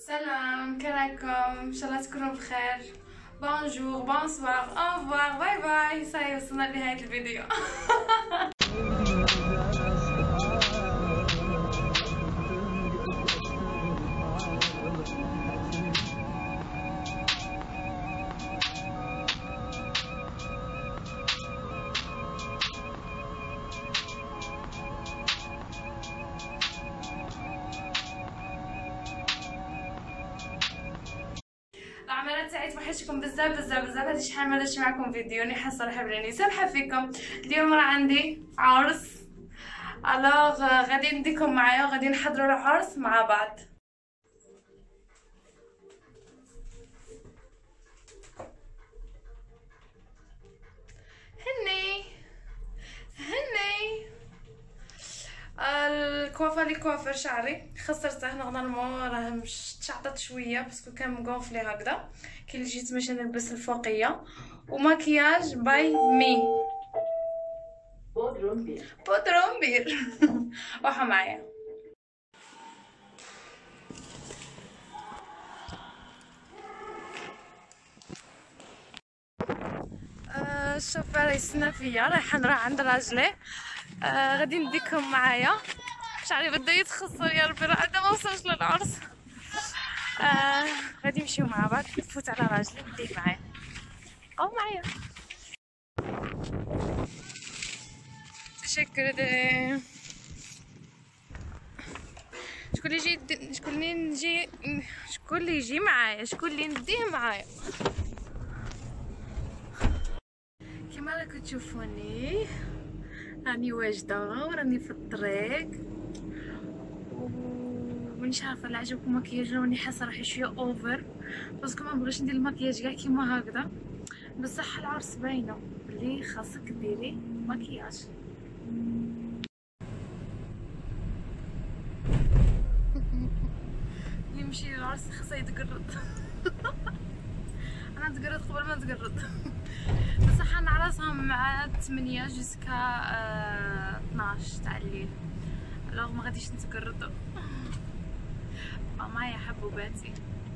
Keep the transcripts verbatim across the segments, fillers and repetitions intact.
سلام، كيفكم؟ ان شاء الله تكونوا بخير. بونجور، بونسوار، اوفوار، باي باي. ساي وصلنا لنهاية الفيديو. العمارة تاعي توحشكم بزاف بزاف بزاف. هادي شحال ما درتش معكم فيديو، راني حاسه روحي بلاني سامحه فيكم. اليوم راه عندي عرس، الوغ غادي نديكم معايا وغادي نحضروا العرس مع بعض. هني هني الكوافه لي كوافر شعري خسرته نورمالمون، راه مش تشعطت شويه باسكو كان مغونفلي هكذا. كي جيت باش نلبس الفوقيه وماكياج باي مي بودرومبير بودرومبير. واحد معايا. آه الشوفير يستنى فيا، رايحه نروح عند راجلي. آه غادي نديكم معايا. شعري بدا يتخسر يا ربي، راه عاد ما وصلش للعرس. آه غادي نمشيو مع بعض، نفوت على راجلي نديه معايا او معايا. تشكر. شكون اللي يجي شكون اللي نجي شكون اللي يجي معايا شكون اللي نديه معايا. كما راكم تشوفوني راني واجده وراني في الطريق، ومانيش عارفه لا عجبكم المكياج. راني حاسه روحي شويه اوفر باسكو ما بغيتش ندير المكياج كاع كيما هكذا، بصح العرس باينه بلي خاصك ديري مكياج. اللي يمشي للعرس خاصه يتقرد. انا نتقرد قبل ما نتقرد. بصح نعرسهم مع ثمانية جوسكا اه اثناش تاع الليل، الوغ ما غاديش نتقردو. معايا حبوباتي.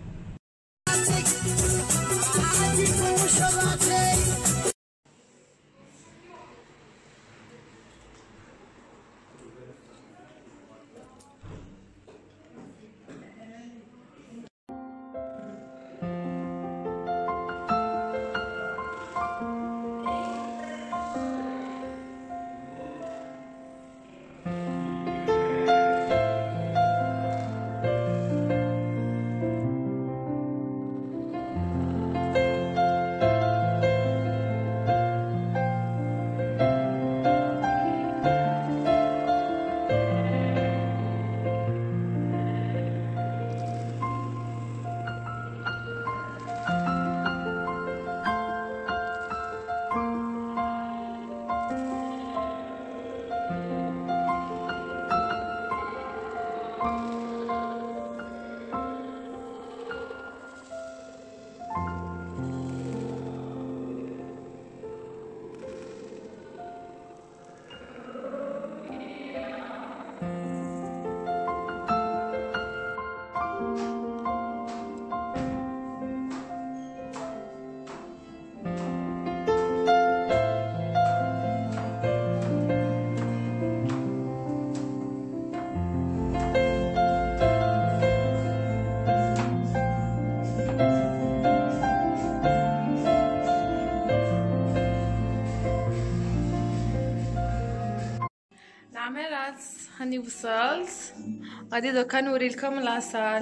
العمارات هاني وصلت، غادي دوكا نوريلكم لاصال.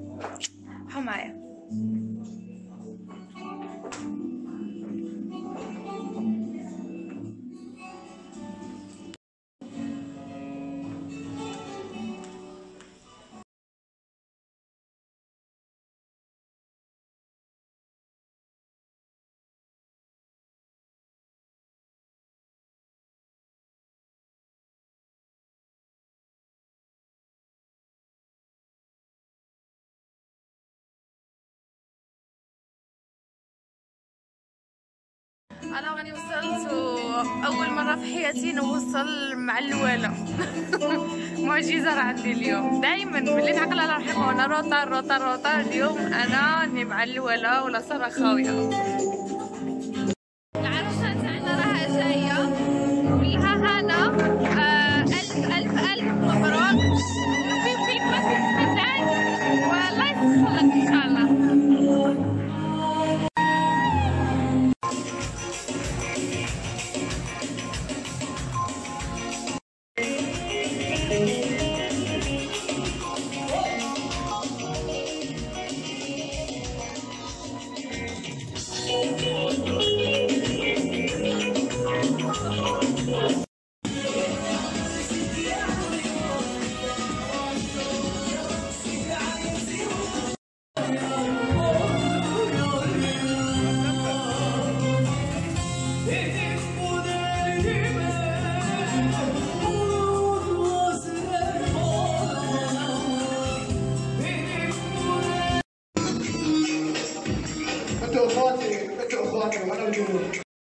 بقاو معايا. انا راني وصلت و اول مره في حياتي نوصل مع الولا. معجزه راه عندي اليوم. دائما ملي نعقل على روحي وانا روطه روطه روطه، اليوم انا راني مع الولا ولا صرا خاويه. العروسه تاعنا راها جايه، نقولها هنا آه الف الف الف مبروك. في في مزيان والله يسخلك ان شاء الله. انتوا اخواتي انتوا اخواتي وانا الجمهور.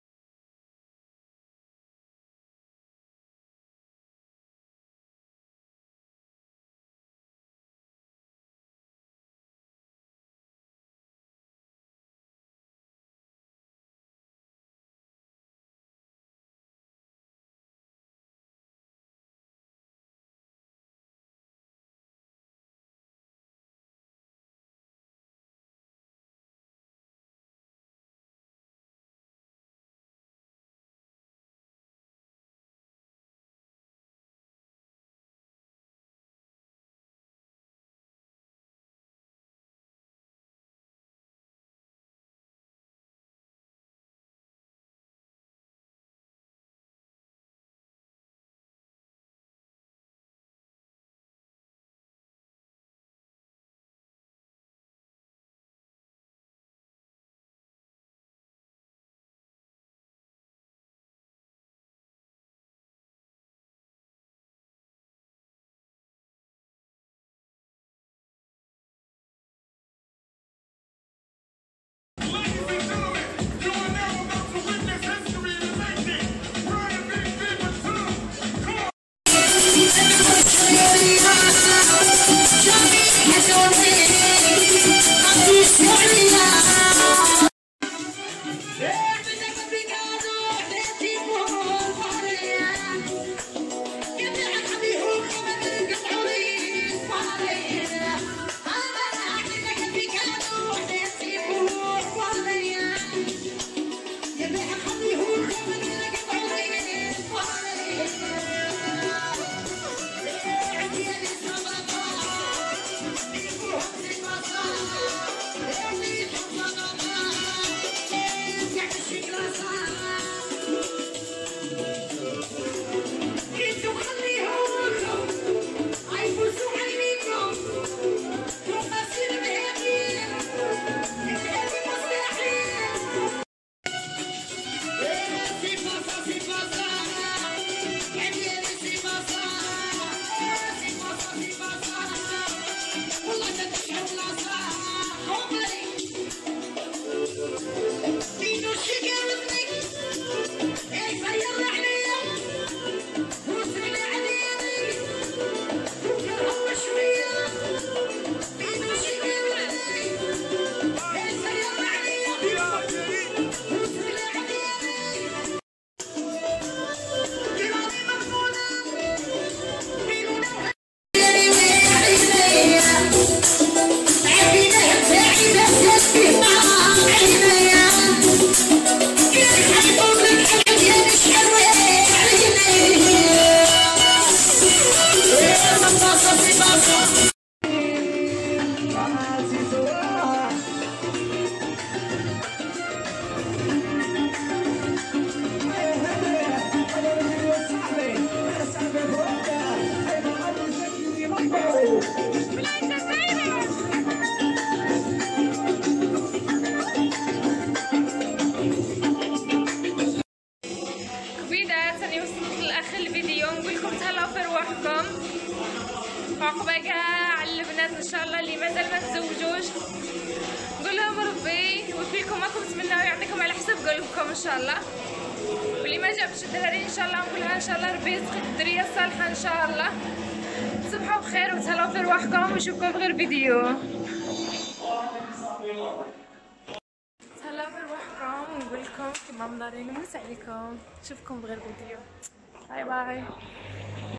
عقبة كاع على البنات ان شاء الله اللي مازال ما تزوجوش، نقول لهم ربي يوفيكم ما كنتو تمناو، يعطيكم على حسب قلبكم ان شاء الله. واللي ما جابش الدراري ان شاء الله نقولها ان شاء الله ربي يرزقك الدريه الصالحه ان شاء الله. تصبحوا بخير وتهلاو في رواحكم ونشوفكم في غير فيديو. تهلاو في رواحكم ونقول لكم كيما مدارين نمس عليكم. نشوفكم في غير فيديو. باي باي.